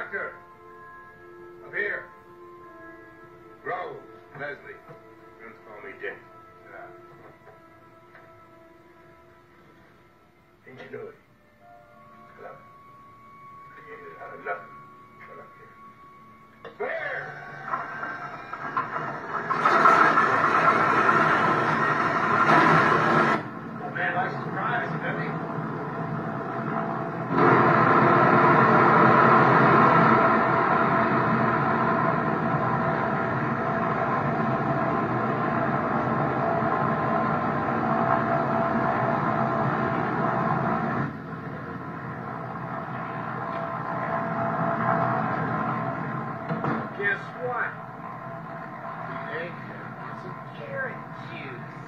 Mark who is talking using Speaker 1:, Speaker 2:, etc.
Speaker 1: Doctor! Up here. Rose, Leslie. Don't call me Dick. Ingenuity. Love. Created out of nothing. But up here. There! Well, man likes to surprise, doesn't he? Guess what? We make some carrot juice.